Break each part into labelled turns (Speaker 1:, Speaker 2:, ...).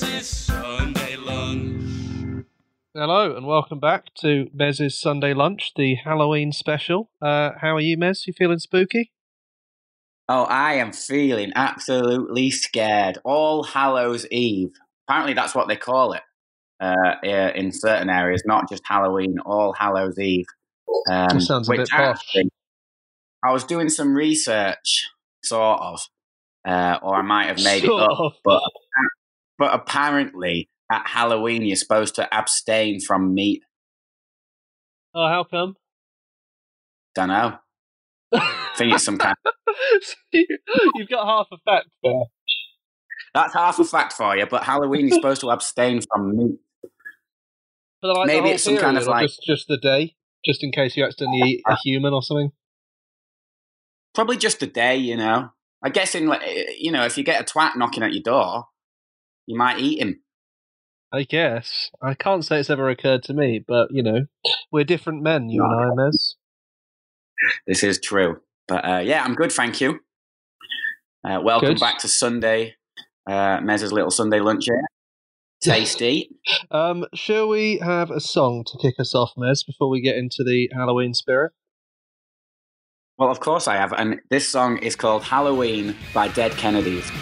Speaker 1: Mez's Sunday Lunch.
Speaker 2: Hello and welcome back to Mez's Sunday Lunch, the Halloween special. How are you, Mez? You feeling spooky?
Speaker 3: Oh, I am feeling absolutely scared. All Hallows Eve. Apparently that's what they call it in certain areas, not just Halloween, All Hallows Eve.
Speaker 2: That sounds a bit posh.
Speaker 3: I was doing some research, sort of, or I might have made it
Speaker 2: Sort
Speaker 3: up.
Speaker 2: of.
Speaker 3: But apparently at Halloween you're supposed to abstain from meat.
Speaker 2: Oh, how come?
Speaker 3: Don't know. I think it's some kind of...
Speaker 2: You've got half a fact there.
Speaker 3: That's half a fact for you, but Halloween you're supposed to abstain from meat.
Speaker 2: For
Speaker 3: Maybe it's some kind of like...
Speaker 2: Just the day? Just in case you accidentally eat a human or something?
Speaker 3: Probably just a day, you know. I guess if you get a twat knocking at your door, you might eat him.
Speaker 2: I guess. I can't say it's ever occurred to me, but, we're different men, you and I, Mez.
Speaker 3: This is true. But, I'm good, thank you. Welcome back to Sunday, Mez's little Sunday lunch here. Tasty.
Speaker 2: Shall we have a song to kick us off, Mez, before we get into the Halloween spirit?
Speaker 3: Well, of course I have, and this song is called Halloween by Dead Kennedys.
Speaker 4: So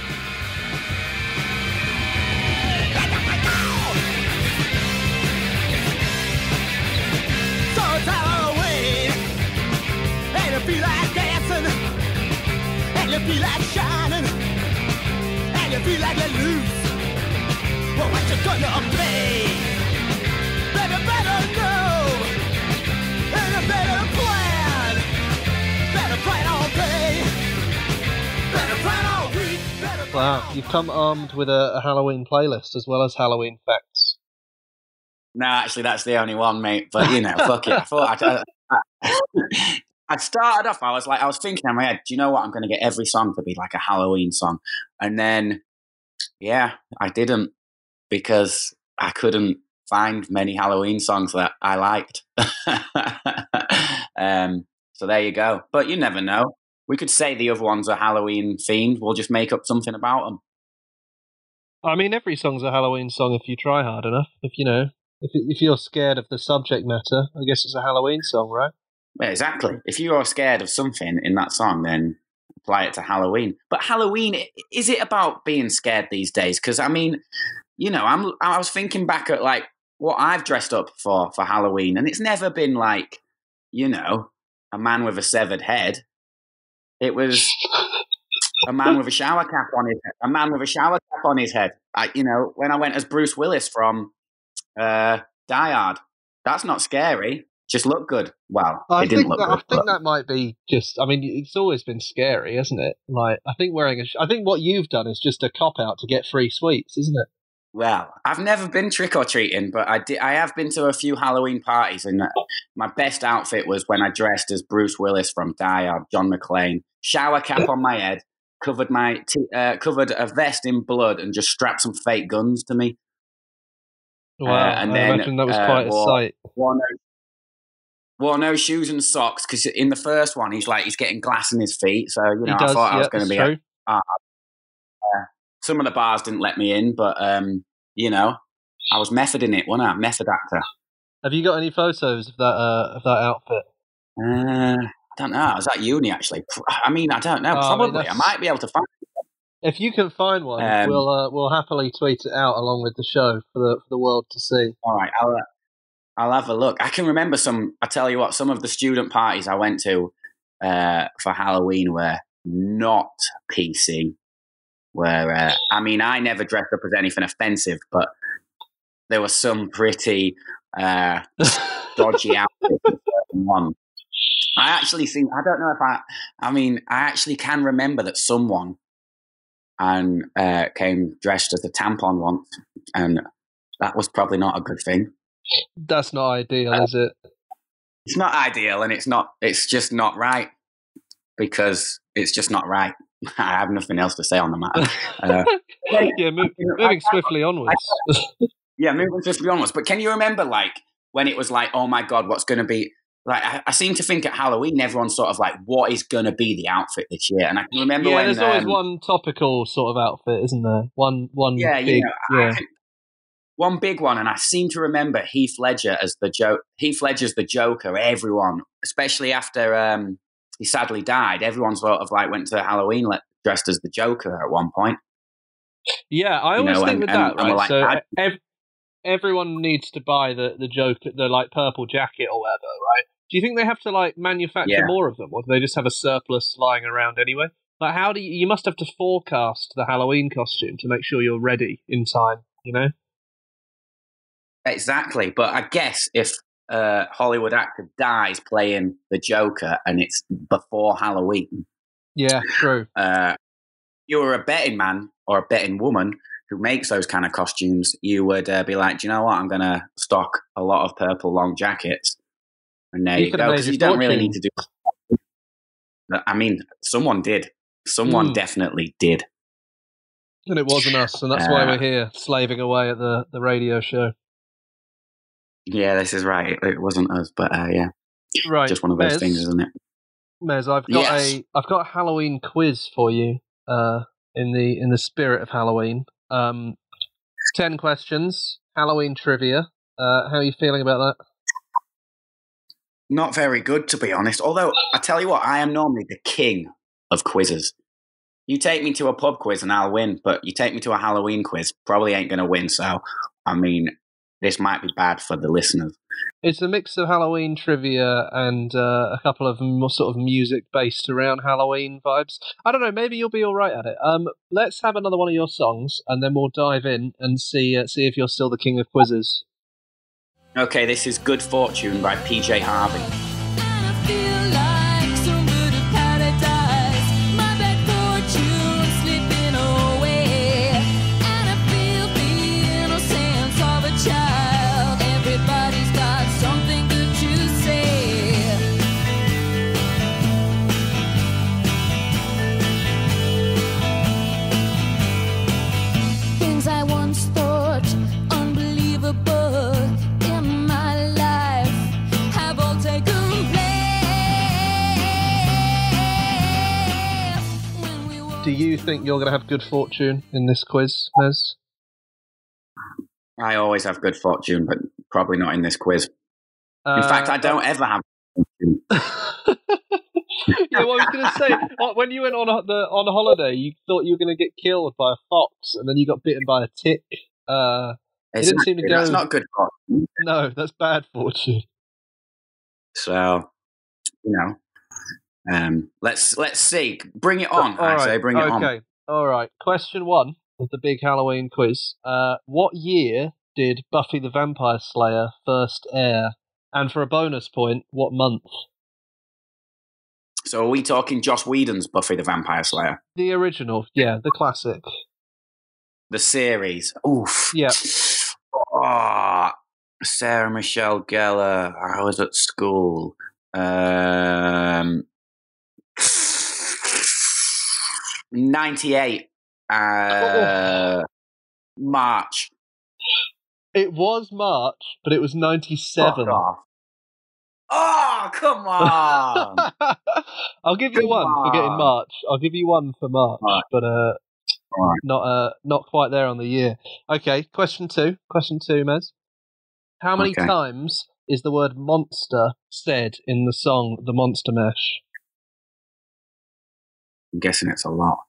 Speaker 4: it's Halloween, and you feel like dancing, and you feel like shining, and you feel like you're loose. Well, what you gonna play? Baby, better know, and you better plan. Better plan all day, better plan all week.
Speaker 2: Wow, you've come armed with a Halloween playlist as well as Halloween facts.
Speaker 3: No, actually, that's the only one, mate. But, fuck it. I thought I started off, I was thinking in my head, do you know what? I'm going to get every song to be like a Halloween song. And then, I didn't, because I couldn't find many Halloween songs that I liked. So there you go. But you never know. We could say the other ones are Halloween themed. We'll just make up something about them.
Speaker 2: I mean, every song's a Halloween song if you try hard enough. If you're scared of the subject matter, I guess it's a Halloween song, right?
Speaker 3: Yeah, exactly. If you are scared of something in that song, then apply it to Halloween. But Halloween, is it about being scared these days? Because, I mean, I was thinking back at, like, what I've dressed up for Halloween, and it's never been like, a man with a severed head. It was a man with a shower cap on his head. A man with a shower cap on his head. When I went as Bruce Willis from Die Hard, that's not scary. Just looked good. Well, it didn't look good.
Speaker 2: I think that might be just. I mean, it's always been scary, hasn't it? Like, I think what you've done is just a cop out to get free sweets, isn't it?
Speaker 3: Well, I've never been trick-or-treating, but I have been to a few Halloween parties, and my best outfit was when I dressed as Bruce Willis from Die Hard, John McClane. Shower cap on my head, covered a vest in blood, and just strapped some fake guns to me.
Speaker 2: Wow, and I imagine that was quite a sight.
Speaker 3: Wore no shoes and socks, because in the first one, he's getting glass in his feet, so, I thought I was going to be
Speaker 2: true.
Speaker 3: Some of the bars didn't let me in, but, I was method in it, wasn't I? Method actor.
Speaker 2: Have you got any photos of that outfit?
Speaker 3: I don't know. I was at uni, actually. I mean, I don't know. Probably. I might be able to find it.
Speaker 2: If you can find one, we'll happily tweet it out along with the show for the world to see.
Speaker 3: All right, I'll have a look. I can remember I tell you what, some of the student parties I went to for Halloween were not PC. Where, I never dressed up as anything offensive, but there were some pretty dodgy outfits in certain ones. I actually think, I don't know if I actually can remember that someone came dressed as a tampon once, and that was probably not a good thing.
Speaker 2: That's not ideal, is it?
Speaker 3: It's not ideal, and it's just not right, because it's just not right. I have nothing else to say on the matter.
Speaker 2: Moving swiftly onwards.
Speaker 3: Moving swiftly onwards. But can you remember, when it was like, oh my God, what's going to be like I seem to think at Halloween, everyone's sort of like, what is going to be the outfit this year? And I can remember when
Speaker 2: there's always one topical sort of outfit, isn't there? One big,
Speaker 3: one big one, and I seem to remember Heath Ledger as the Heath Ledger's the Joker. Everyone, especially after he sadly died, everyone sort of like went to Halloween dressed as the Joker at one point.
Speaker 2: Yeah, I always think with that, right?
Speaker 3: Like,
Speaker 2: so everyone needs to buy the Joker, the like purple jacket or whatever, right? Do you think they have to like manufacture more of them, or do they just have a surplus lying around anyway? Like, how do you must have to forecast the Halloween costume to make sure you're ready in time, you know?
Speaker 3: Exactly, but I guess if a Hollywood actor dies playing the Joker and it's before Halloween,
Speaker 2: yeah, true.
Speaker 3: You're a betting man or a betting woman who makes those kind of costumes, you would be like, do you know what? I'm going to stock a lot of purple long jackets. And there you go. Because you don't really need to do that. I mean, someone did. Someone definitely did.
Speaker 2: And it wasn't us. And that's why we're here, slaving away at the radio show.
Speaker 3: Yeah, this is right. It wasn't us, but yeah.
Speaker 2: Right.
Speaker 3: Just one of those things, isn't it?
Speaker 2: Mez, I've got a Halloween quiz for you in the spirit of Halloween. 10 questions, Halloween trivia. How are you feeling about that?
Speaker 3: Not very good, to be honest. Although, I tell you what, I am normally the king of quizzes. You take me to a pub quiz and I'll win, but you take me to a Halloween quiz, probably ain't going to win. So, I mean, this might be bad for the listeners.
Speaker 2: It's a mix of Halloween trivia and a couple of more sort of music based around Halloween vibes. I don't know, maybe you'll be all right at it. Let's have another one of your songs, and then we'll dive in and see if you're still the king of quizzes.
Speaker 3: Okay, this is Good Fortune by PJ Harvey.
Speaker 2: Do you think you're going to have good fortune in this quiz, Mez?
Speaker 3: I always have good fortune, but probably not in this quiz. In fact, I don't ever have good fortune.
Speaker 2: Yeah, what I was going to say, when you went on a holiday, you thought you were going to get killed by a fox, and then you got bitten by a tick. It didn't seem to go.
Speaker 3: That's not good fortune.
Speaker 2: No, that's bad fortune.
Speaker 3: So, you know. Let's see. Bring it on. I say, bring it on.
Speaker 2: Okay. All right. Question 1 of the big Halloween quiz. What year did Buffy the Vampire Slayer first air? And for a bonus point, what month?
Speaker 3: So are we talking Joss Whedon's Buffy the Vampire Slayer?
Speaker 2: The original, yeah, the classic.
Speaker 3: The series. Oof.
Speaker 2: Yeah.
Speaker 3: Oh, Sarah Michelle Gellar. I was at school. 98 March.
Speaker 2: It was March, but it was 97.
Speaker 3: Oh, come on!
Speaker 2: I'll give you one for getting March. I'll give you one for March, but not quite there on the year. Okay, question 2. Question 2, Mez. How many times is the word monster said in the song The Monster Mash?
Speaker 3: I'm guessing it's a lot.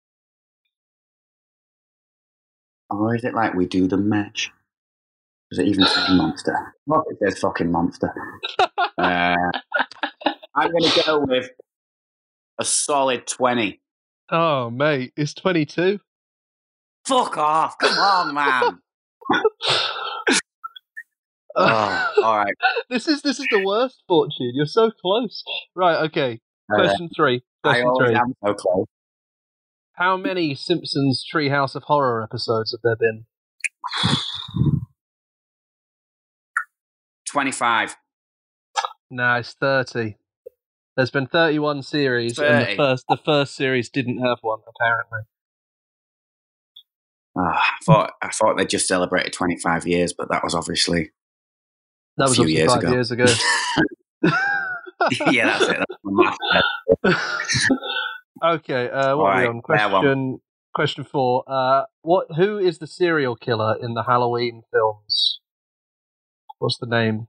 Speaker 3: Or is it like we do the match? Does it even say monster? Well, it says fucking monster. I'm going to go with a solid 20.
Speaker 2: Oh, mate, it's 22.
Speaker 3: Fuck off. Come on, man. Oh, all right.
Speaker 2: This is the worst fortune. You're so close. Right, okay. Question 3.
Speaker 3: I always am so close.
Speaker 2: How many Simpsons Treehouse of Horror episodes have there been?
Speaker 3: 25.
Speaker 2: No, it's 30. There's been 31 series,
Speaker 3: 30.
Speaker 2: and the first series didn't have one, apparently.
Speaker 3: I thought they just celebrated 25 years, but that was obviously a few years
Speaker 2: 5
Speaker 3: ago.
Speaker 2: years ago.
Speaker 3: Yeah, that's it. That's my math.
Speaker 2: Okay, what are we on? Question 4. Who is the serial killer in the Halloween films? What's the name?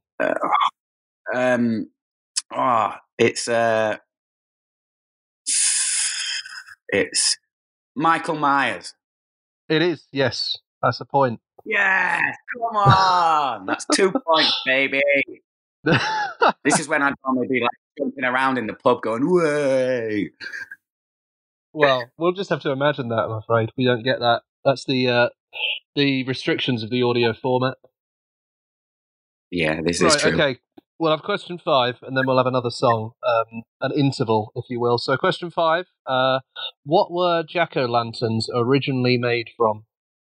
Speaker 3: It's Michael Myers.
Speaker 2: It is, yes. That's a point.
Speaker 3: Yes, come on. That's 2 points, baby. This is when I'd normally be like jumping around in the pub going, way.
Speaker 2: Well, we'll just have to imagine that, I'm afraid. We don't get that. That's the restrictions of the audio format.
Speaker 3: Yeah, this is true.
Speaker 2: Okay. We'll have question 5, and then we'll have another song, an interval, if you will. So question 5, what were jack-o'-lanterns originally made from?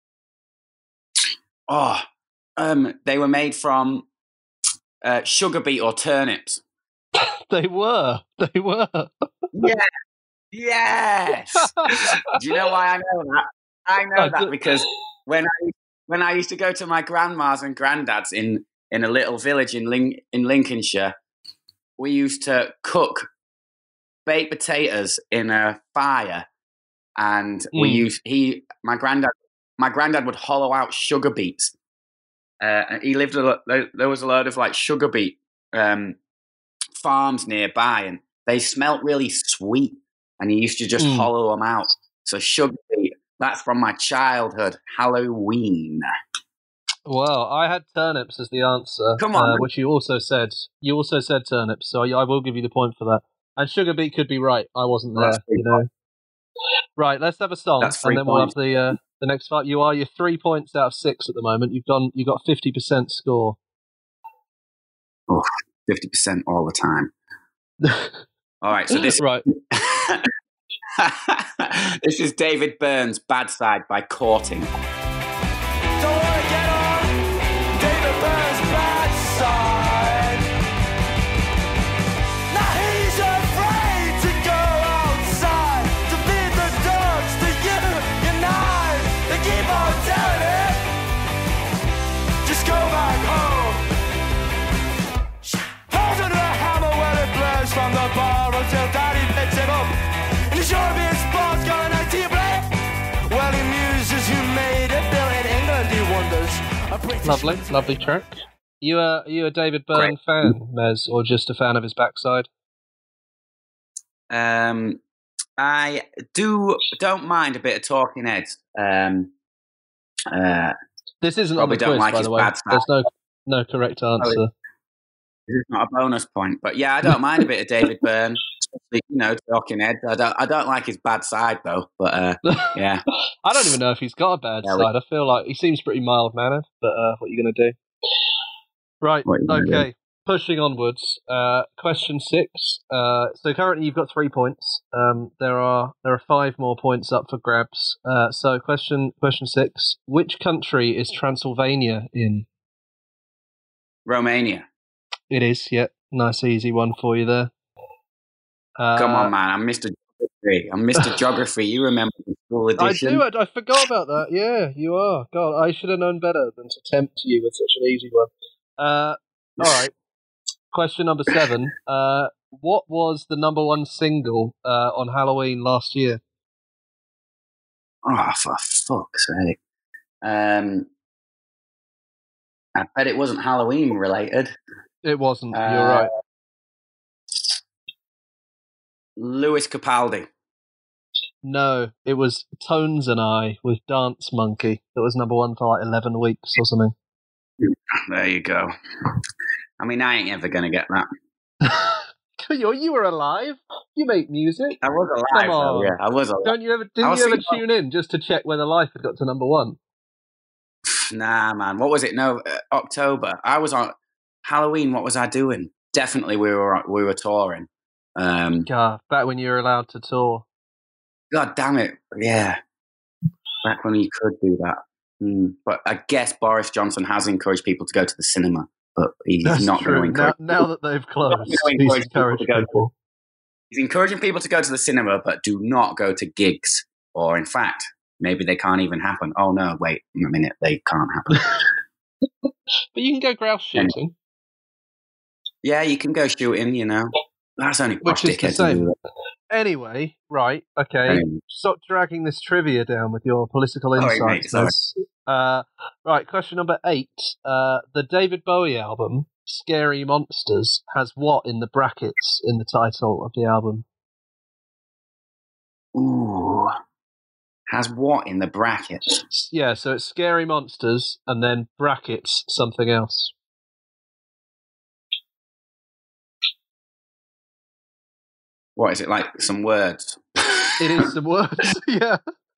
Speaker 3: They were made from sugar beet or turnips.
Speaker 2: They were.
Speaker 3: Yeah. Yes. Do you know why I know that? I know that because when I used to go to my grandma's and granddad's in a little village in Lincolnshire, we used to cook baked potatoes in a fire, and my granddad would hollow out sugar beets. He lived there was a load of like sugar beet farms nearby, and they smelt really sweet, and he used to just hollow them out. So sugar beet, that's from my childhood. Halloween.
Speaker 2: Well, I had turnips as the answer.
Speaker 3: Come on,
Speaker 2: which you also said. You also said turnips, so I will give you the point for that. And sugar beet could be right. I wasn't there, you know. Right, let's have a song, and then we'll have the next fight. You're 3 points out of 6 at the moment. You've got 50% score.
Speaker 3: Oh, 50% all the time. All right, so this
Speaker 2: right.
Speaker 3: This is David Byrne's "Badside" by Courting.
Speaker 4: Don't wanna get on David Byrne's bad side. Now he's afraid to go outside to feed the dogs, to unite. They keep on telling him, just go back home. Holding a hammer when it blows from the bar until Daddy picks him up. And he's sure be his boss going out to your blade. Well, he muses who made it, Bill in England, he wonders.
Speaker 2: Lovely track. Are you a David Byrne fan, Mez, or just a fan of his backside?
Speaker 3: I don't mind a bit of Talking Heads.
Speaker 2: This isn't on the quiz,
Speaker 3: like
Speaker 2: by the way. There's no correct answer.
Speaker 3: This is not a bonus point, but yeah, I don't mind a bit of David Byrne. Talking Heads. I don't like his bad side though, but yeah.
Speaker 2: I don't even know if he's got a bad side. I feel like he seems pretty mild-mannered, but what are you going to do? Right, okay. Pushing onwards. Question 6. So currently you've got 3 points. There are 5 more points up for grabs. So question 6. Which country is Transylvania in?
Speaker 3: Romania.
Speaker 2: It is, yeah. Nice easy one for you there.
Speaker 3: Come on, man. I'm Mr. Geography. I'm Mr. Geography. You remember the school edition?
Speaker 2: I do. I forgot about that. Yeah, you are. God, I should have known better than to tempt you with such an easy one. All right. Question number 7. What was the number 1 single on Halloween last year?
Speaker 3: Oh, for fuck's sake. I bet it wasn't Halloween related.
Speaker 2: It wasn't. You're right.
Speaker 3: Lewis Capaldi.
Speaker 2: No, it was Tones and I with Dance Monkey. That was number 1 for like 11 weeks or something.
Speaker 3: There you go. I mean, I ain't ever going to get that.
Speaker 2: You were alive. You make music.
Speaker 3: I was alive.
Speaker 2: Come on.
Speaker 3: Though, yeah, I was alive.
Speaker 2: Didn't you ever tune in just to check whether Life had got to number 1?
Speaker 3: Nah, man. What was it? No, October. I was on Halloween. What was I doing? Definitely, we were touring.
Speaker 2: God, back when you were allowed to tour.
Speaker 3: God damn it! Yeah, back when you could do that. But I guess Boris Johnson has encouraged people to go to the cinema, but he's not going to encourage.
Speaker 2: Now that they've closed, he's encouraging people.
Speaker 3: He's encouraging people to go to the cinema, but do not go to gigs. Or, in fact, maybe they can't even happen. Oh no! Wait a minute, they can't happen.
Speaker 2: But you can go grouse shooting.
Speaker 3: Yeah, you can go shooting, you know. That's only posh
Speaker 2: Which is the
Speaker 3: dickhead to do
Speaker 2: same.
Speaker 3: that.
Speaker 2: Anyway, right, okay. Stop dragging this trivia down with your political insights, Mez. Right, question number 8. The David Bowie album, Scary Monsters, has what in the brackets in the title of the album?
Speaker 3: Ooh. Has what in the brackets?
Speaker 2: Yeah, so it's Scary Monsters and then brackets something else.
Speaker 3: What is it, like some words?
Speaker 2: It is some words, yeah.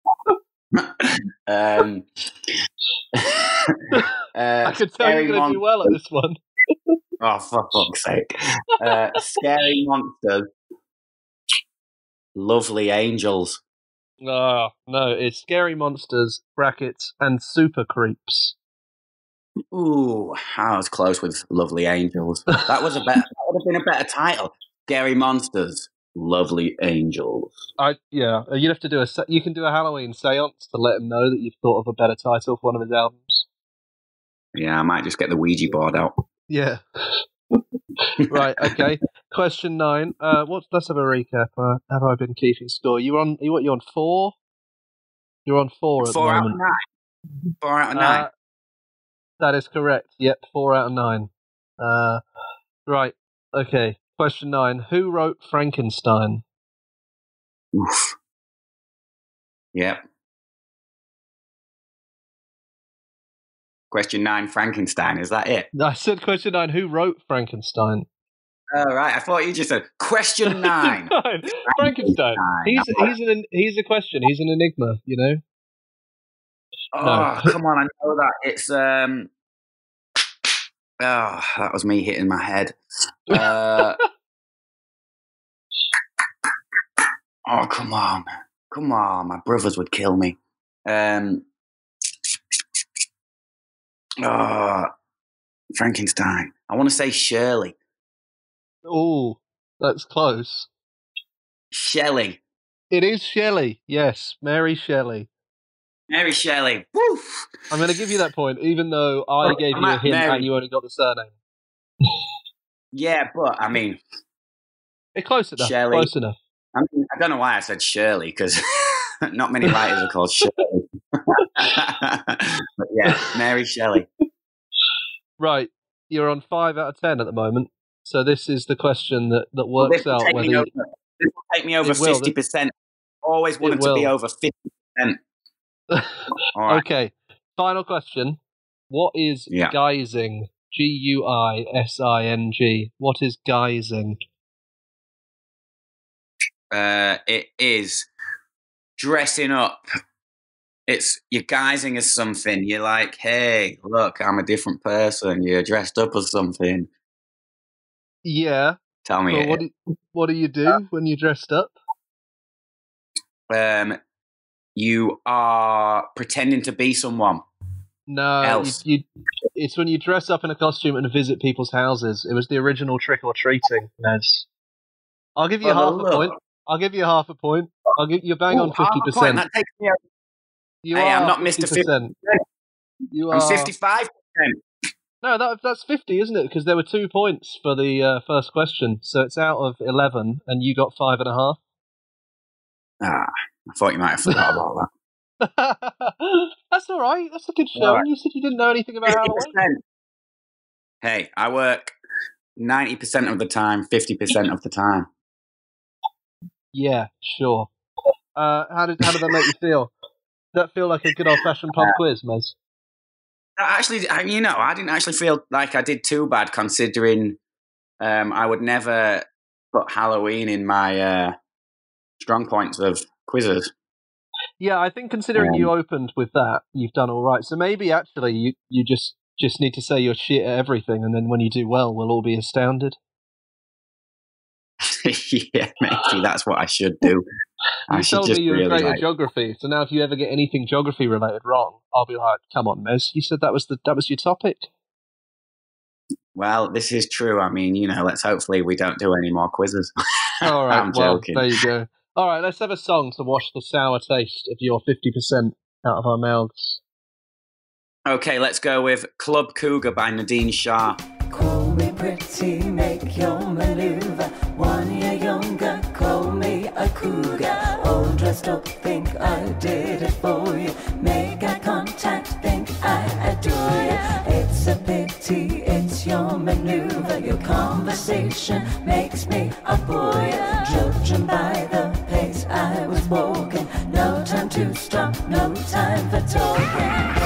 Speaker 2: I could tell you're going to do well at this one.
Speaker 3: Oh, for fuck's sake. Scary Monsters. Lovely Angels.
Speaker 2: Oh, no, it's Scary Monsters, brackets, and Super Creeps.
Speaker 3: Ooh, I was close with Lovely Angels. That would have been a better title. Scary Monsters, Lovely Angels.
Speaker 2: You'd have to do you can do a Halloween seance to let him know that you've thought of a better title for one of his albums.
Speaker 3: Yeah, I might just get the Ouija board out.
Speaker 2: Yeah. Right, okay. Question 9. Let's have a recap. Have I been keeping score? You're on 4? You're on 4 at the moment.
Speaker 3: 4 out of 9.
Speaker 2: That is correct. Yep, 4 out of 9. Right, okay. Question 9. Who wrote Frankenstein?
Speaker 3: Oof. Yep. Question 9, Frankenstein. Is that it?
Speaker 2: I said question 9. Who wrote Frankenstein?
Speaker 3: Oh, right. I thought you just said question 9.
Speaker 2: Frankenstein. He's a question. He's an enigma, you know?
Speaker 3: Oh,
Speaker 2: No.
Speaker 3: Come on. I know that. It's, that was me hitting my head. Oh, come on. Come on. My brothers would kill me. Frankenstein. I want to say Shirley.
Speaker 2: Oh, that's close.
Speaker 3: Shelley.
Speaker 2: It is Shelley. Yes, Mary Shelley.
Speaker 3: Mary Shelley. Woo!
Speaker 2: I'm going to give you that point, even though I gave you a hint and you only got the surname.
Speaker 3: Yeah, but, I mean...
Speaker 2: It's close enough.
Speaker 3: Shelley.
Speaker 2: Close enough.
Speaker 3: I don't know why I said Shirley, because not many writers are called Shirley. But yeah, Mary Shelley.
Speaker 2: Right. You're on 5 out of 10 at the moment. So this is the question that works out whether...
Speaker 3: This will take me over 50%. Always wanted to be over 50%. Right.
Speaker 2: Okay. Final question. What is guising? Guising. What is guising?
Speaker 3: It is dressing up. You're guising as something. You're like, hey, look, I'm a different person. You're dressed up as something.
Speaker 2: Yeah.
Speaker 3: Tell me.
Speaker 2: Well, what do you do when you're dressed up?
Speaker 3: You are pretending to be someone.
Speaker 2: No, it's when you dress up in a costume and visit people's houses. It was the original trick or treating, Nez. I'll give you half a point. I'll give you half a point. You're bang on 50%.
Speaker 3: That takes me over. I'm not Mr. 50%. I'm 55%.
Speaker 2: No, that's 50, isn't it? Because there were 2 points for the first question, so it's out of 11, and you got 5.5.
Speaker 3: I thought you might have forgot about that.
Speaker 2: That's all right. That's a good show. Right. You said you didn't know anything about Halloween.
Speaker 3: Hey, I work 90% of the time, 50% of the time.
Speaker 2: Yeah, sure. How did that make you feel? Did that feel like a good old-fashioned pub quiz, Mez?
Speaker 3: Actually, I didn't actually feel like I did too bad, considering I would never put Halloween in my strong points of quizzes.
Speaker 2: Yeah, I think considering you opened with that, you've done all right. So maybe actually you just need to say you're shit at everything, and then when you do well, we'll all be astounded.
Speaker 3: Yeah, maybe that's what I should do.
Speaker 2: You told me you were great at geography, so now if you ever get anything geography related wrong, I'll be like, "Come on, Mez, you said that was your topic."
Speaker 3: Well, this is true. I mean, let's hopefully we don't do any more quizzes.
Speaker 2: All right,
Speaker 3: I'm joking.
Speaker 2: There you go. All right, let's have a song to wash the sour taste of your 50% out of our mouths.
Speaker 3: Okay, let's go with Club Cougar by Nadine Shah.
Speaker 4: Call me
Speaker 5: pretty, make your maneuver. 1 year younger, call me a cougar. All dressed up, think I did it for you. Make eye contact, think I adore you. It's a pity, it's your maneuver. Your conversation makes me a boy. Judging by the pace I was walking, no time to stop, no time for talking.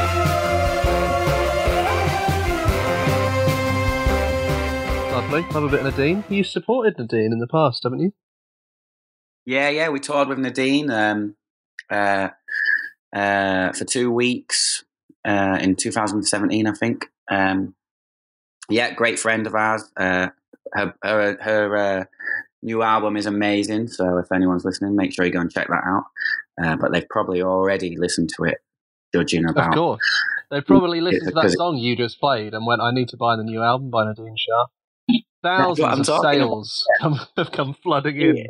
Speaker 2: Lovely. Love a bit of Nadine. You supported Nadine in the past, haven't you?
Speaker 3: Yeah, we toured with Nadine for 2 weeks in 2017, I think. Yeah, great friend of ours. Her new album is amazing, so if anyone's listening, make sure you go and check that out. But they've probably already listened to it, judging about...
Speaker 2: Of course. They probably listened to that song you just played and went, I need to buy the new album by Nadine Shah. Thousands of sales have come flooding in.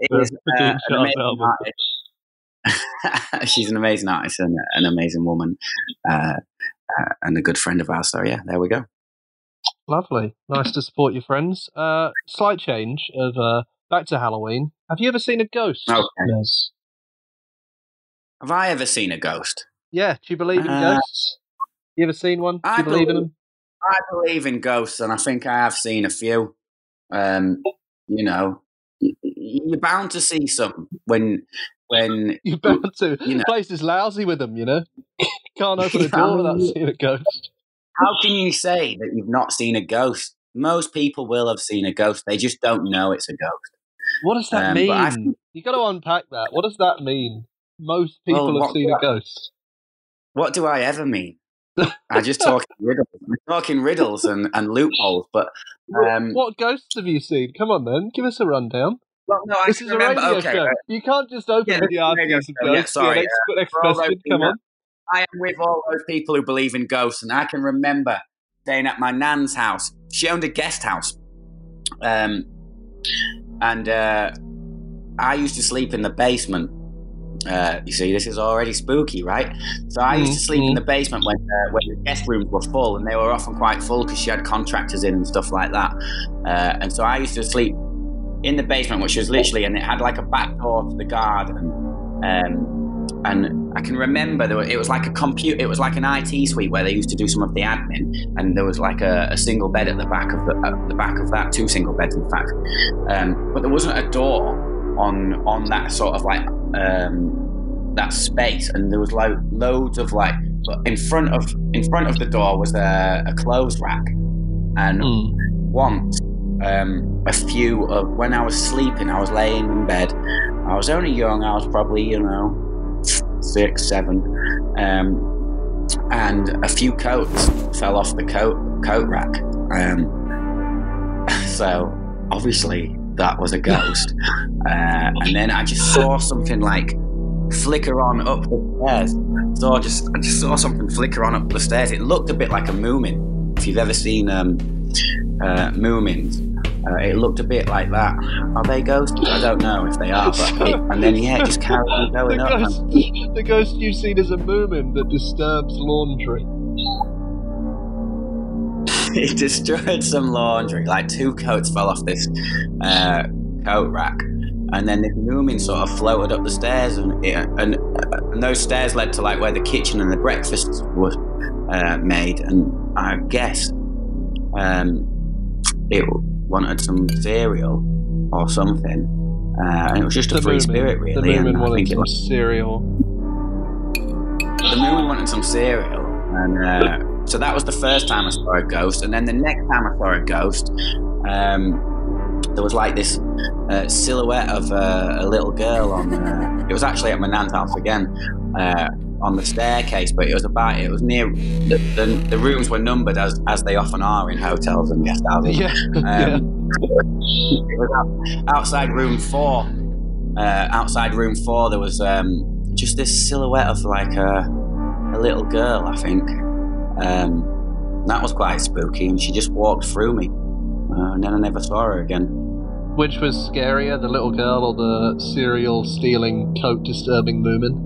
Speaker 3: She's an amazing artist and an amazing woman and a good friend of ours. So, yeah, there we go.
Speaker 2: Lovely. Nice to support your friends. Slight change of back to Halloween. Have you ever seen a ghost?
Speaker 3: Okay.
Speaker 2: Yes.
Speaker 3: Have I ever seen a ghost?
Speaker 2: Yeah. Do you believe in ghosts? You ever seen one? Do you believe in them?
Speaker 3: I believe in ghosts, and I think I have seen a few. You know, you're bound to see some when
Speaker 2: you're bound to. You know. The place is lousy with them, you know. Can't open a door without seeing a ghost.
Speaker 3: How can you say that you've not seen a ghost? Most people will have seen a ghost. They just don't know it's a ghost.
Speaker 2: What does that mean? You got to unpack that. What does that mean? Most people have seen a ghost.
Speaker 3: What do I ever mean? I just talk in riddles. I'm talking riddles and loopholes, but
Speaker 2: what ghosts have you seen? Come on, then, give us a rundown.
Speaker 3: Well, no,
Speaker 2: this is
Speaker 3: remember,
Speaker 2: a radio show. You can't just open the arguments of ghosts.
Speaker 3: Yeah, sorry.
Speaker 2: Next question, come on.
Speaker 3: I am with all those people who believe in ghosts, and I can remember staying at my nan's house. She owned a guest house, and I used to sleep in the basement. You see, this is already spooky, right? So I used to sleep in the basement when the guest rooms were full, and they were often quite full because she had contractors in and stuff like that. And so I used to sleep in the basement, which was literally, and it had like a back door to the garden. And I can remember it was like a computer. It was like an IT suite where they used to do some of the admin, and there was like a single bed at the back of the back of that, 2 single beds in fact. But there wasn't a door on that sort of like that space, and there was like loads of like in front of the door was a clothes rack, and once a few of when I was sleeping, I was laying in bed. I was only young. I was probably 6, 7, and a few coats fell off the coat rack. So obviously that was a ghost. And then I just saw something like flicker on up the stairs. So I just saw something flicker on up the stairs. It looked a bit like a moomin. If you've ever seen moomins, it looked a bit like that. Are they ghosts? I don't know if they are, but and then it just carried on going up.
Speaker 2: The ghost you've seen is a moomin that disturbs laundry.
Speaker 3: It destroyed some laundry. Like 2 coats fell off this coat rack, and then this moomin sort of floated up the stairs, and those stairs led to like where the kitchen and the breakfast was made, and I guess it wanted some cereal or something, and it was just a free spirit, really.
Speaker 2: The moomin wanted some cereal.
Speaker 3: The moomin wanted some cereal, and so that was the first time I saw a ghost. And then the next time I saw a ghost, there was like this silhouette of a little girl on. It was actually at my nan's house again, on the staircase, but it was near the rooms were numbered as they often are in hotels and guest houses.
Speaker 2: Yeah.
Speaker 3: It was outside room 4. Outside room 4, there was just this silhouette of like a little girl, I think. That was quite spooky, and she just walked through me, and then I never saw her again.
Speaker 2: Which was scarier, the little girl or the cereal stealing, coat disturbing moomin?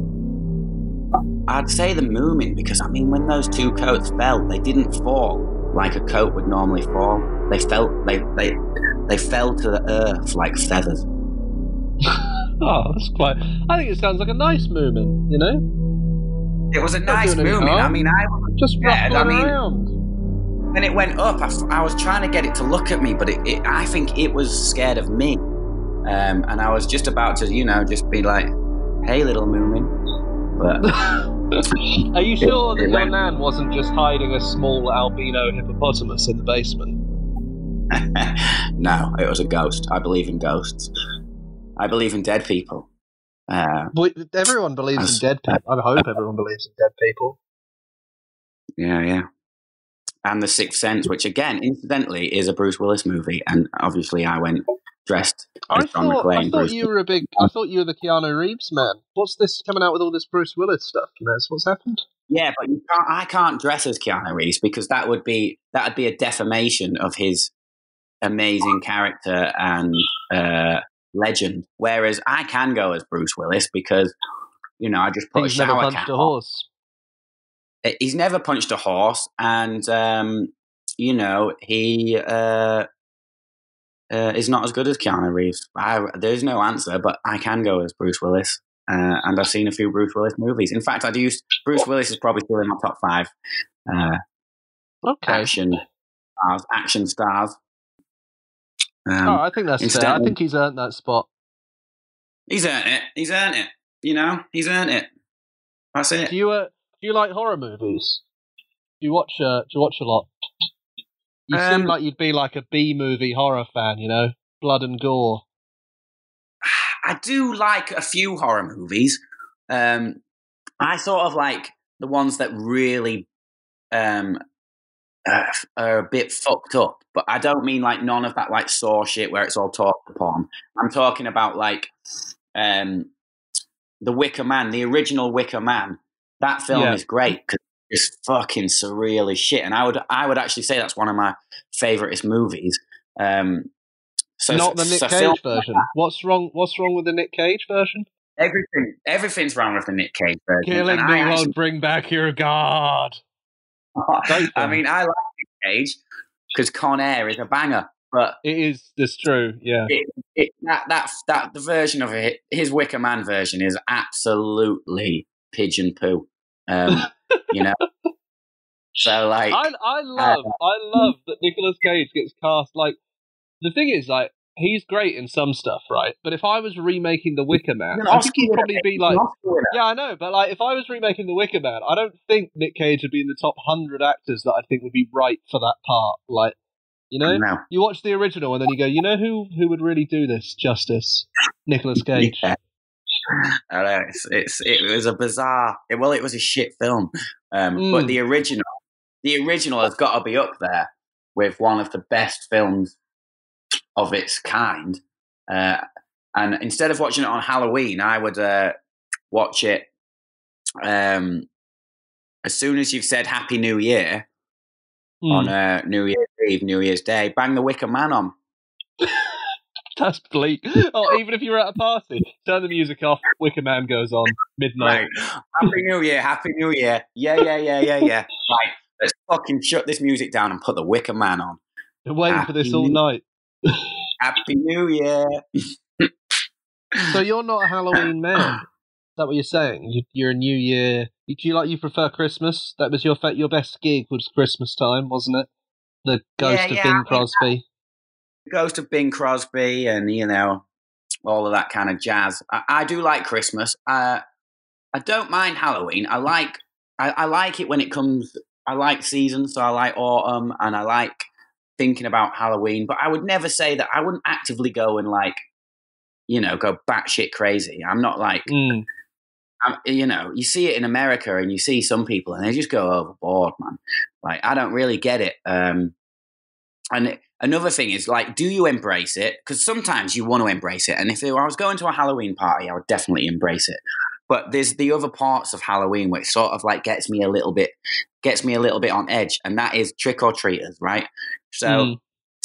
Speaker 3: I'd say the moomin, because I mean, when those 2 coats fell, they didn't fall like a coat would normally fall. they fell to the earth like feathers.
Speaker 2: Oh, that's quite. I think it sounds like a nice moomin. You know,
Speaker 3: it was a nice moomin. I mean, I was
Speaker 2: just
Speaker 3: scared. I mean,
Speaker 2: around.
Speaker 3: when it went up, I was trying to get it to look at me, but I think it was scared of me. And I was just about to, just be like, "Hey, little moomin." But
Speaker 2: are you sure that your nan wasn't just hiding a small albino hippopotamus in the basement?
Speaker 3: No, it was a ghost. I believe in ghosts. I believe in dead people.
Speaker 2: Everyone believes in dead people. I hope everyone believes in dead people.
Speaker 3: Yeah. And The Sixth Sense, which again, incidentally, is a Bruce Willis movie, and obviously I went dressed as John McClane.
Speaker 2: I thought you were the Keanu Reeves man. What's this coming out with all this Bruce Willis stuff? What's happened?
Speaker 3: Yeah, but I can't dress as Keanu Reeves because that would be a defamation of his amazing character and legend. Whereas I can go as Bruce Willis because I just put a shower cap on. He's never punched a horse, and he is not as good as Keanu Reeves. There's no answer, but I can go as Bruce Willis, and I've seen a few Bruce Willis movies. In fact, Bruce Willis is probably still in my top 5 action stars.
Speaker 2: I think that's fair. I think he's earned that spot.
Speaker 3: He's earned it. He's earned it. He's earned it. That's it.
Speaker 2: Do you like horror movies? Do you watch a lot? You seem like you'd be like a B-movie horror fan, blood and gore.
Speaker 3: I do like a few horror movies. I sort of like the ones that really are a bit fucked up, but I don't mean like none of that like Saw shit where it's all talked upon. I'm talking about like The Wicker Man, the original Wicker Man. That film is great because it's fucking surreal as shit, and I would actually say that's one of my favouriteest movies.
Speaker 2: Not the Nick Cage version. What's wrong with the Nick Cage version?
Speaker 3: Everything's wrong with the Nick Cage version.
Speaker 2: Killing me won't bring back your god.
Speaker 3: I mean, I like Nick Cage because Con Air is a banger, but
Speaker 2: it is. That's true. Yeah.
Speaker 3: That the version of it, his Wicker Man version, is absolutely pigeon poo. So like,
Speaker 2: I love that Nicolas Cage gets cast. Like, the thing is, like, he's great in some stuff, right? But if I was remaking The Wicker Man, I think he'd probably be like, yeah, I know. But like, if I was remaking The Wicker Man, I don't think Nick Cage would be in the top 100 actors that I think would be right for that part. Like, no. You watch the original and then you go, who would really do this justice? Nicolas Cage.
Speaker 3: Yeah. I know, it was a bizarre. It was a shit film, but the original has got to be up there with one of the best films of its kind. And instead of watching it on Halloween, I would watch it as soon as you've said Happy New Year on New Year's Eve, New Year's Day. Bang the Wicker Man on.
Speaker 2: That's bleak. Oh, even if you're at a party, turn the music off. Wicker Man goes on midnight.
Speaker 3: Right. Happy New Year, Happy New Year. Yeah. Right, let's fucking shut this music down and put the Wicker Man on.
Speaker 2: Been waiting for this all night.
Speaker 3: Happy New Year.
Speaker 2: So you're not a Halloween man? Is that what you're saying? You're a New Year. You prefer Christmas? That was your best gig was Christmas time, wasn't it? The Ghost of Bing Crosby.
Speaker 3: Ghost of Bing Crosby and, all of that kind of jazz. I do like Christmas. I don't mind Halloween. I like it when it comes. I like seasons, so I like autumn, and I like thinking about Halloween. But I would never say that. I wouldn't actively go and go batshit crazy. I'm not like, you see it in America, and you see some people, and they just go overboard, man. Like, I don't really get it. And another thing is, like, do you embrace it? Because sometimes you want to embrace it. And if I was going to a Halloween party, I would definitely embrace it. But there's the other parts of Halloween which sort of like gets me a little bit on edge, and that is trick or treaters, right? So,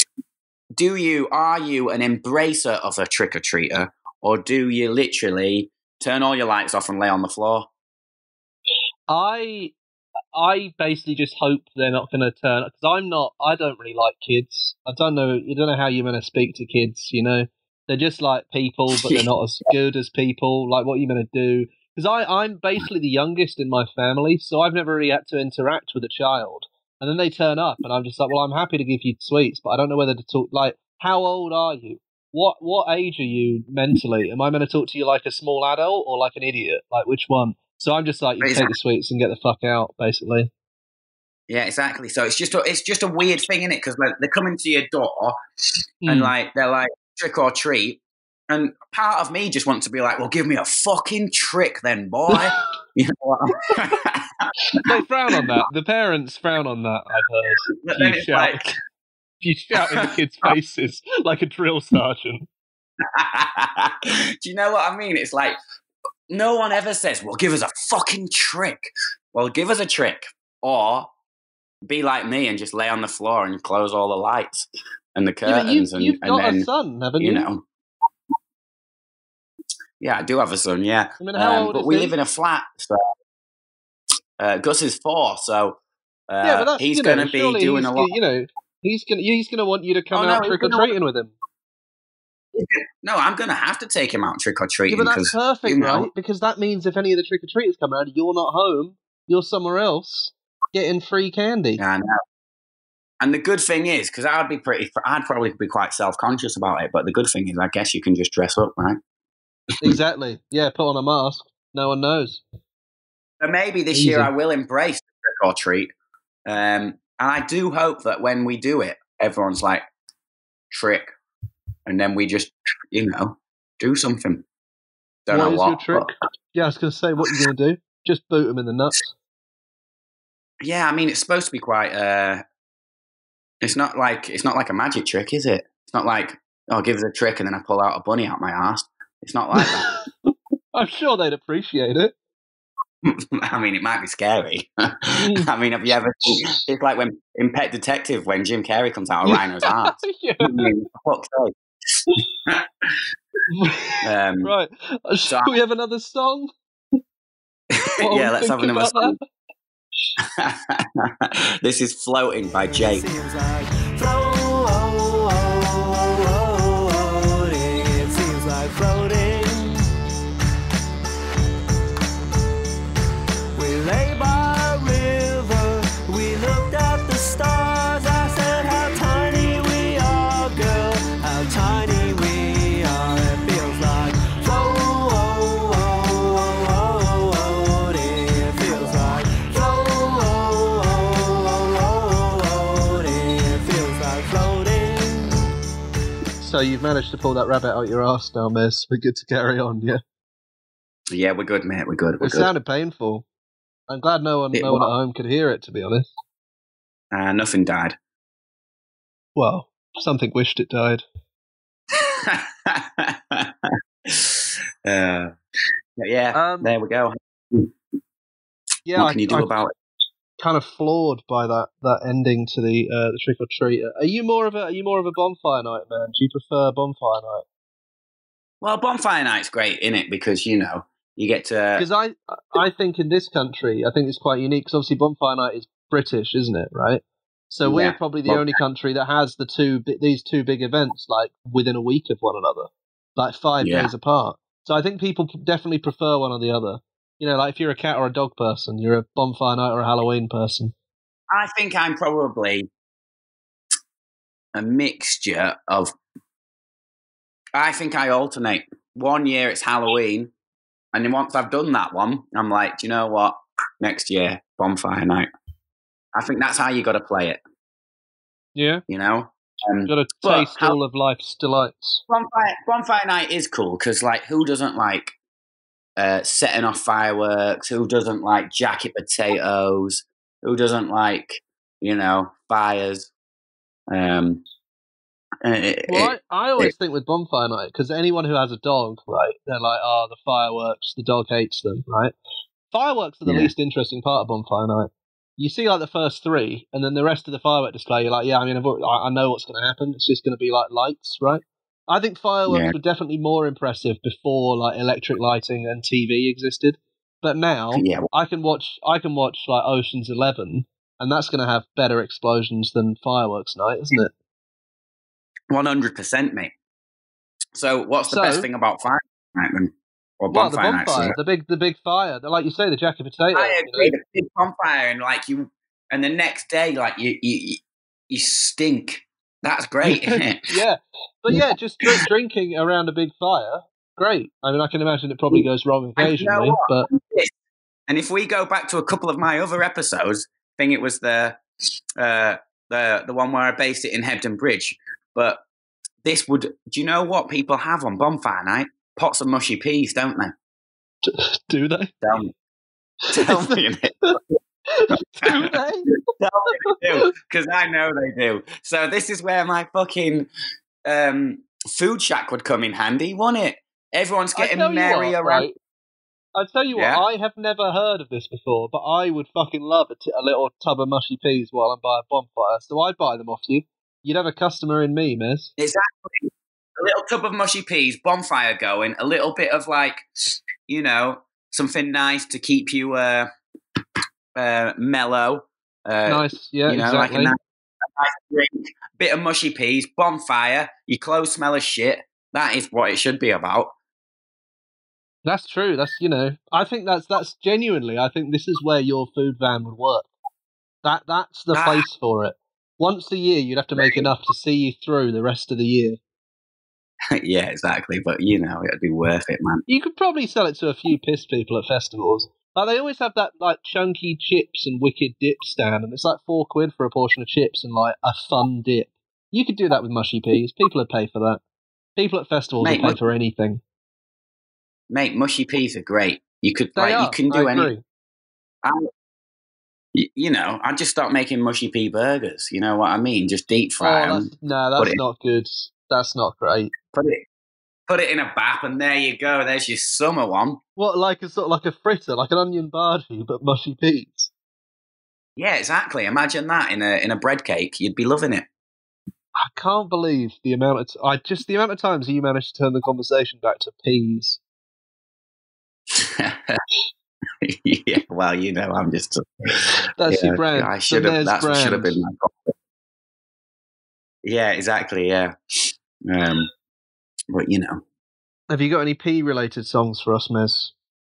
Speaker 3: are you an embracer of a trick or treater, or do you literally turn all your lights off and lay on the floor?
Speaker 2: I I basically just hope they're not going to turn, because I don't really like kids. I don't know how you're going to speak to kids, you know? They're just like people, but they're not as good as people. Like, what are you going to do? Because I'm basically the youngest in my family, so I've never really had to interact with a child. And then they turn up, and I'm just like, well, I'm happy to give you sweets, but I don't know whether to talk, like, how old are you? What age are you mentally? Am I going to talk to you like a small adult or like an idiot? Like, which one? So I'm just like, you take the sweets and get the fuck out, basically.
Speaker 3: Yeah, exactly. So it's just a weird thing, isn't it? Because like, they're coming to your door and like they're like trick or treat, and part of me just wants to be like, well, give me a fucking trick then, boy. You know what?
Speaker 2: They frown on that. The parents frown on that, I've heard.
Speaker 3: But then it's like...
Speaker 2: You shout in the kids' faces like a drill sergeant.
Speaker 3: Do you know what I mean? It's like, no one ever says, well, give us a fucking trick. Well, give us a trick. Or be like me and just lay on the floor and close all the lights and the curtains.
Speaker 2: You've got a son, haven't you?
Speaker 3: You know. Yeah, I do have a son, yeah.
Speaker 2: I mean, how old
Speaker 3: but
Speaker 2: is
Speaker 3: we
Speaker 2: he?
Speaker 3: live in a flat, so Gus is 4, so
Speaker 2: yeah, but that's,
Speaker 3: he's going to be doing a lot.
Speaker 2: You know, he's gonna want you to come out trick or treating with him.
Speaker 3: No, I'm going to have to take him out trick or treating.
Speaker 2: Yeah, but that's perfect, you know, right? Because that means if any of the trick or treaters come around, you're not home, you're somewhere else getting free candy.
Speaker 3: Yeah, I know. And the good thing is, because I'd probably be quite self-conscious about it, but the good thing is, I guess you can just dress up, right?
Speaker 2: Exactly. Yeah, put on a mask. No one knows.
Speaker 3: But maybe this year I will embrace the trick or treat. And I do hope that when we do it, everyone's like, trick. And then we just, you know, do something. Don't know what.
Speaker 2: What is your trick? Yeah, I was going to say, what are you going to do? Just boot them in the nuts.
Speaker 3: Yeah, I mean, it's supposed to be quite... It's not like a magic trick, is it? It's not like, oh, give us a trick and then I pull out a bunny out my arse. It's not like that.
Speaker 2: I'm sure they'd appreciate it.
Speaker 3: I mean, it might be scary. I mean, have you ever seen, it's like when in Pet Detective when Jim Carrey comes out of Rhino's arse.
Speaker 2: Yeah.
Speaker 3: I mean, fuck's sake.
Speaker 2: Right. Shall we have another song?
Speaker 3: Yeah, let's have another song. This is Floating by Jape.
Speaker 2: So you've managed to pull that rabbit out your arse now, miss. We're good to carry on, yeah?
Speaker 3: Yeah, we're good, mate. We're good.
Speaker 2: It sounded painful. I'm glad no one at home could hear it, to be honest.
Speaker 3: Nothing died.
Speaker 2: Well, something wished it died.
Speaker 3: Yeah, there we go.
Speaker 2: Yeah,
Speaker 3: what can you do about it?
Speaker 2: Kind of floored by that ending to the trick or treat. Are you more of a bonfire night man? Do you prefer bonfire night?
Speaker 3: Well, bonfire night's great, innit? Because you know you get to.
Speaker 2: Because I think in this country, I think it's quite unique. Because obviously bonfire night is British, isn't it? Right. So we're probably the only country that has these two big events like within a week of one another, like 5 days apart. So I think people definitely prefer one or the other. You know, like if you're a cat or a dog person, you're a bonfire night or a Halloween person.
Speaker 3: I think I'm probably a mixture of... I think I alternate. 1 year it's Halloween, and then once I've done that one, I'm like, do you know what? Next year, bonfire night. I think that's how you got to play it.
Speaker 2: Yeah.
Speaker 3: You know?
Speaker 2: You've got to taste all of life's delights.
Speaker 3: Bonfire night is cool, because like, who doesn't like setting off fireworks? Who doesn't like jacket potatoes? Who doesn't like, you know, fires? I
Speaker 2: always think with bonfire night, because anyone who has a dog, right, they're like, oh, the fireworks, the dog hates them, right? Fireworks are the least interesting part of bonfire night. You see like the first 3, and then the rest of the firework display, you're like, yeah, I mean, I know what's going to happen. It's just going to be like lights, right? I think fireworks were definitely more impressive before like electric lighting and TV existed. But now
Speaker 3: Yeah.
Speaker 2: I can watch like Ocean's 11, and that's going to have better explosions than Fireworks Night, isn't it?
Speaker 3: 100%, mate. So, what's the best thing about Fire Night then? Or
Speaker 2: Well, the
Speaker 3: bonfire nights?
Speaker 2: bonfire, the big fire, like you say, the jacket potato.
Speaker 3: I agree. The big bonfire, and like and the next day, like you stink. That's great, isn't it?
Speaker 2: Yeah, but yeah, just drinking around a big fire, great. I mean, I can imagine it probably goes wrong occasionally, but.
Speaker 3: And if we go back to a couple of my other episodes, I think it was the one where I based it in Hebden Bridge. But this would, do you know what people have on bonfire night? Pots of mushy peas, don't they?
Speaker 2: Do they?
Speaker 3: Tell me. Tell me.
Speaker 2: Do they?
Speaker 3: Tell me they do, because I know they do. So this is where my fucking food shack would come in handy, wouldn't it? Everyone's getting merry around.
Speaker 2: Right? I tell you what, I have never heard of this before, but I would fucking love a little tub of mushy peas while I'm by a bonfire, so I'd buy them off you. You'd have a customer in me, miss.
Speaker 3: Exactly. A little tub of mushy peas, bonfire going, a little bit of like, you know, something nice to keep you mellow.
Speaker 2: Nice, yeah,
Speaker 3: you know,
Speaker 2: exactly.
Speaker 3: Like a nice drink, bit of mushy peas, bonfire, your clothes smell of shit. That is what it should be about.
Speaker 2: That's true. That's, you know, I think that's genuinely, I think this is where your food van would work. That's the place for it. Once a year, you'd have to make enough to see you through the rest of the year.
Speaker 3: Yeah, exactly. But, you know, it'd be worth it, man.
Speaker 2: You could probably sell it to a few piss people at festivals. Like, they always have that, like, chunky chips and wicked dip stand, and it's like £4 for a portion of chips and, like, a fun dip. You could do that with mushy peas. People would pay for that. People at festivals would pay for anything.
Speaker 3: Mate, mushy peas are great. You could, you can do anything. You know, I'd just start making mushy pea burgers. You know what I mean? Just deep fry them.
Speaker 2: No, that's not good. That's not great.
Speaker 3: Put it in a bath, and there you go. There's your summer one.
Speaker 2: What, like a sort of like a fritter, like an onion bhaji, but mushy peas?
Speaker 3: Yeah, exactly. Imagine that in a bread cake. You'd be loving it.
Speaker 2: I can't believe the amount of times you managed to turn the conversation back to peas.
Speaker 3: Yeah, well, you know, I'm just.
Speaker 2: That's your brand.
Speaker 3: I should have. That should have been my comment. Yeah, exactly. Yeah, but you know,
Speaker 2: have you got any pea-related songs for us, Mez?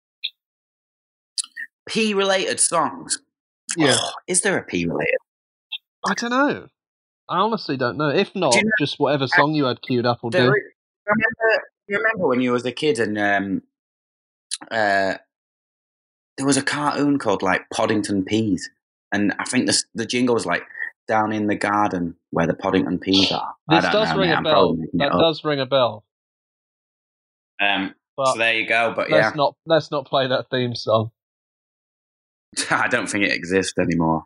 Speaker 3: Pea-related songs?
Speaker 2: Yeah.
Speaker 3: Oh, is there a pea-related?
Speaker 2: I don't know. I honestly don't know. If not, just whatever song you had queued up will do.
Speaker 3: Remember when you was a kid and there was a cartoon called like Poddington Peas, and I think the jingle was like "Down in the garden where the Poddington Peas are."
Speaker 2: This does ring a bell. That does ring a bell.
Speaker 3: So there you go. But
Speaker 2: let's not play that theme song.
Speaker 3: I don't think it exists anymore.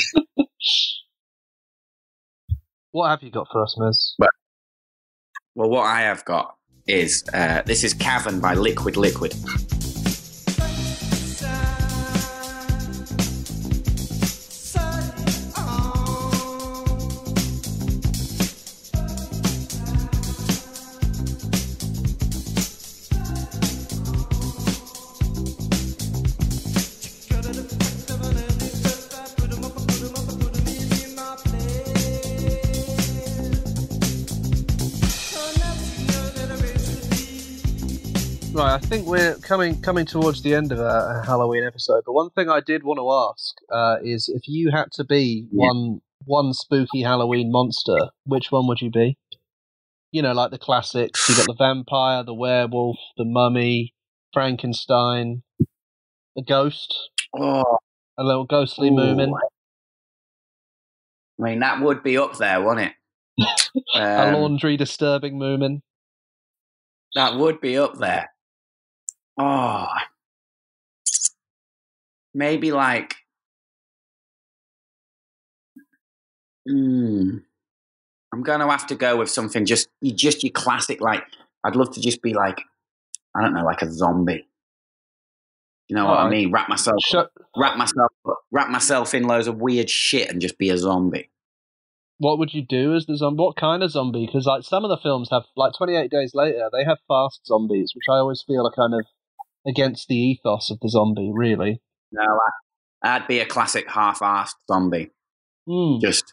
Speaker 2: What have you got for us, Miz?
Speaker 3: Well, what I have got is this is Cavern by Liquid Liquid.
Speaker 2: Right, I think we're coming towards the end of a Halloween episode, but one thing I did want to ask is if you had to be one spooky Halloween monster, which one would you be? You know, like the classics. You got the vampire, the werewolf, the mummy, Frankenstein, a ghost, a little ghostly moomin.
Speaker 3: I mean, that would be up there, wouldn't it?
Speaker 2: A laundry disturbing moomin.
Speaker 3: That would be up there. Oh, maybe like, I'm going to have to go with something just your classic. Like, I'd love to just be like, I don't know, like a zombie. You know what I mean? Wrap myself in loads of weird shit and just be a zombie.
Speaker 2: What would you do as the zombie? What kind of zombie? Because like some of the films have, like 28 Days Later, they have fast zombies, which I always feel are kind of against the ethos of the zombie, really.
Speaker 3: No, I'd be a classic half-assed zombie. Just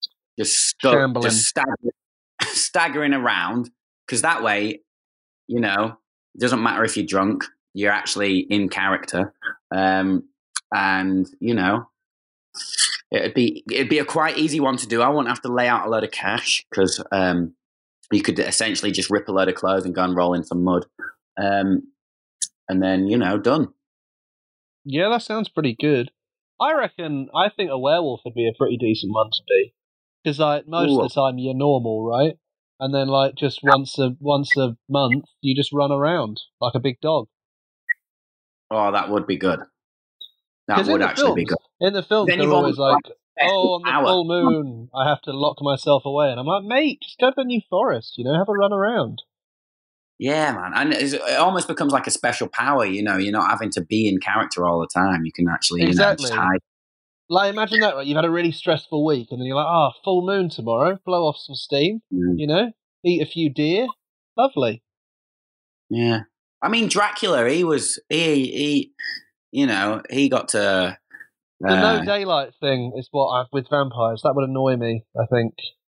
Speaker 3: staggering around, because that way, you know, it doesn't matter if you're drunk, you're actually in character, and you know, it'd be a quite easy one to do. I wouldn't have to lay out a load of cash, because you could essentially just rip a load of clothes and go and roll in some mud, and then, you know, done.
Speaker 2: Yeah, that sounds pretty good. I think a werewolf would be a pretty decent one to be, because like most of the time you're normal, right? And then like just once a month you just run around like a big dog.
Speaker 3: Oh, that would be good. That would actually be good.
Speaker 2: In the films, they're always like, on the full moon, I have to lock myself away. And I'm like, mate, just go to the New Forest, you know, have a run around.
Speaker 3: Yeah, man. And it almost becomes like a special power, you know. You're not having to be in character all the time. You can actually, you know, just hide.
Speaker 2: Like, imagine that, right? You've had a really stressful week, and then you're like, full moon tomorrow, blow off some steam, you know, eat a few deer. Lovely.
Speaker 3: Yeah. I mean, Dracula, he you know, he got to...
Speaker 2: the no daylight thing is what with vampires. That would annoy me, I think.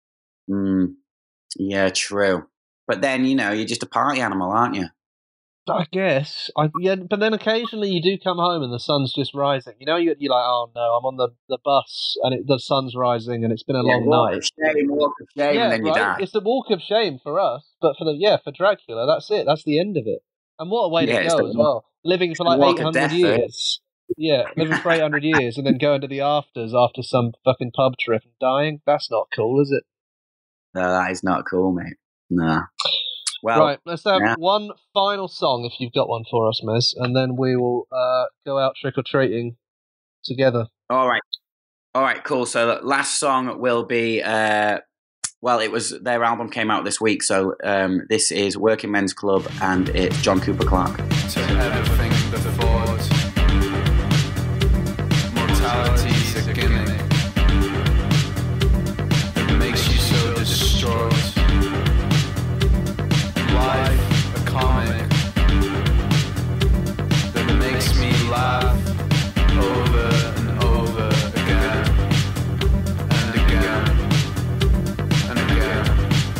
Speaker 3: Yeah, true. But then, you know, you're just a party animal, aren't you?
Speaker 2: I guess. Yeah, but then occasionally you do come home and the sun's just rising. You know, you're like, oh no, I'm on the bus and the sun's rising and it's been a long night.
Speaker 3: Walk of shame, and then you die.
Speaker 2: It's the walk of shame for us, but for Dracula, that's it. That's the end of it. And what a way to go as well. Living for like 800 years. Yeah, living for 800 years and then going to the afters after some fucking pub trip and dying. That's not cool, is it?
Speaker 3: No, that is not cool, mate. No. Well,
Speaker 2: right, let's have one final song, if you've got one for us, Mez, and then we will go out trick-or-treating together.
Speaker 3: All right, cool. So the last song will be, it was their album came out this week, so this is Working Men's Club, and it's John Cooper Clarke.
Speaker 6: To everything before mortality's a gimmick. It makes you so distraught. Life, a comic that makes me laugh over and over again and again and again.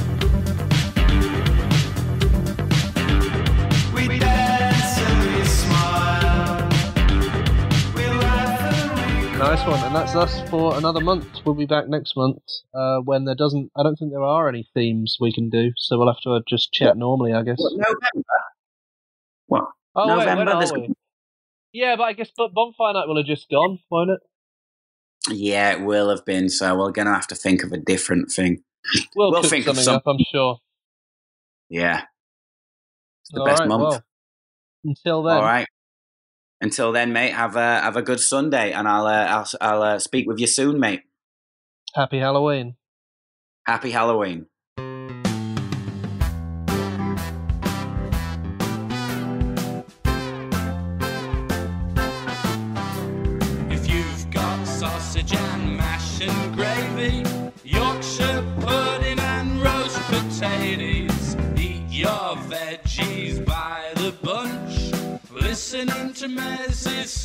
Speaker 6: We dance and we smile, we laugh and we
Speaker 2: Nice one, and that's us for another month. We'll be back next month when I don't think there are any themes we can do, so we'll have to just chat normally, I guess.
Speaker 3: What, November? What?
Speaker 2: Oh,
Speaker 3: November?
Speaker 2: wait, when are we? Yeah, but I guess Bonfire Night will have just gone, won't it?
Speaker 3: Yeah, it will have been, so we're going to have to think of a different thing.
Speaker 2: We'll think of something up, I'm sure.
Speaker 3: Yeah. It's the best month.
Speaker 2: Well, until then.
Speaker 3: All right. Until then, mate, have a good Sunday, and I'll speak with you soon, mate.
Speaker 2: Happy Halloween.
Speaker 3: Happy Halloween.
Speaker 1: If you've got sausage and mash and gravy, Yorkshire pudding and roast potatoes, eat your veggies by the bunch, listening to Mez's